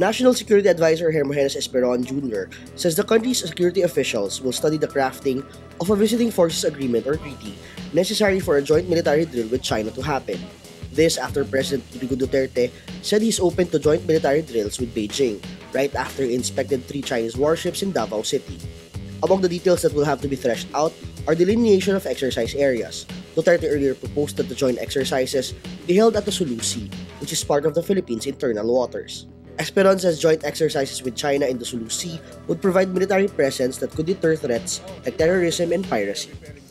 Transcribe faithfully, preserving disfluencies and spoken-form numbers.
National Security Advisor Hermogenes Esperon Junior says the country's security officials will study the crafting of a Visiting Forces Agreement or treaty necessary for a joint military drill with China to happen. This after President Rodrigo Duterte said he's open to joint military drills with Beijing, right after he inspected three Chinese warships in Davao City. Among the details that will have to be threshed out are delineation of exercise areas. Duterte earlier proposed that the joint exercises be held at the Sulu Sea, which is part of the Philippines' internal waters. Esperon says joint exercises with China in the Sulu Sea would provide military presence that could deter threats like terrorism and piracy.